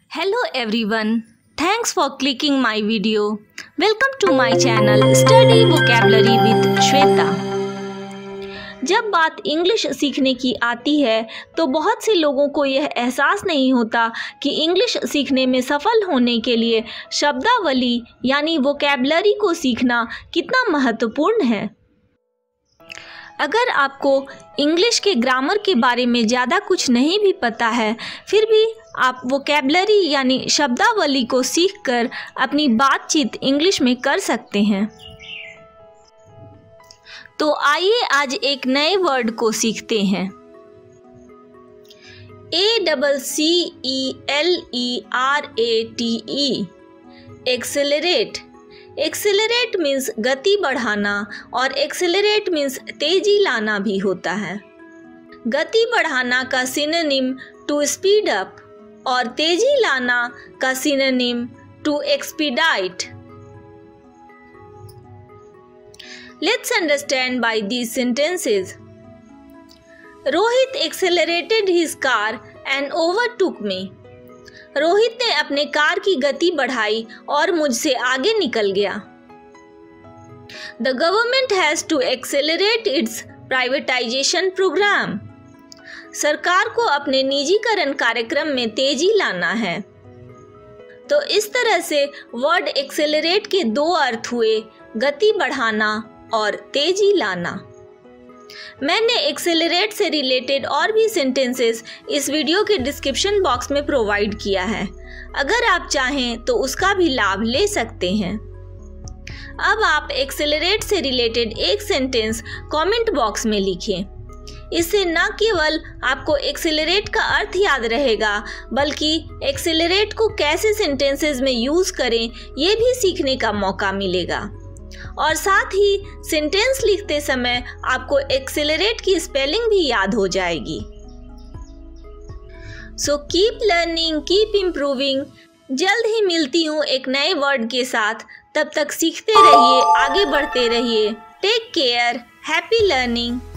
Hello everyone. Thanks for clicking my video. Welcome to my channel Study Vocabulary with Shweta. जब बात English सीखने की आती है तो बहुत से लोगों को यह एहसास नहीं होता कि इंग्लिश सीखने में सफल होने के लिए शब्दावली यानी वोकैबुलरी को सीखना कितना महत्वपूर्ण है। अगर आपको इंग्लिश के ग्रामर के बारे में ज़्यादा कुछ नहीं भी पता है, फिर भी आप वोकैबुलरी यानी शब्दावली को सीखकर अपनी बातचीत इंग्लिश में कर सकते हैं। तो आइए आज एक नए वर्ड को सीखते हैं। ACCELERATE accelerate. एक्सेलरेट मीन्स गति बढ़ाना और एक्सेलरेट मीन्स तेजी लाना भी होता है। गति बढ़ाना का सिनोनिम टू स्पीड अप और तेजी लाना का synonym to expedite. Let's understand by these sentences. Rohit accelerated his car and overtook me. Rohit ने अपने कार की गति बढ़ाई और मुझसे आगे निकल गया। The government has to accelerate its privatization program. सरकार को अपने निजीकरण कार्यक्रम में तेजी लाना है। तो इस तरह से वर्ड एक्सेलरेट के दो अर्थ हुए, गति बढ़ाना और तेजी लाना। मैंने एक्सेलरेट से रिलेटेड और भी सेंटेंसेस इस वीडियो के डिस्क्रिप्शन बॉक्स में प्रोवाइड किया है। अगर आप चाहें तो उसका भी लाभ ले सकते हैं। अब आप एक्सेलरेट से रिलेटेड एक सेंटेंस कमेंट बॉक्स में लिखें। इससे न केवल आपको एक्सेलरेट का अर्थ याद रहेगा, बल्कि एक्सेलरेट को कैसे सेंटेंसेस में यूज करें ये भी सीखने का मौका मिलेगा। और साथ ही सेंटेंस लिखते समय आपको एक्सेलरेट की स्पेलिंग भी याद हो जाएगी। So keep learning, keep improving. जल्द ही मिलती हूँ एक नए वर्ड के साथ। तब तक सीखते रहिए, आगे बढ़ते रहिए। Take care, happy learning.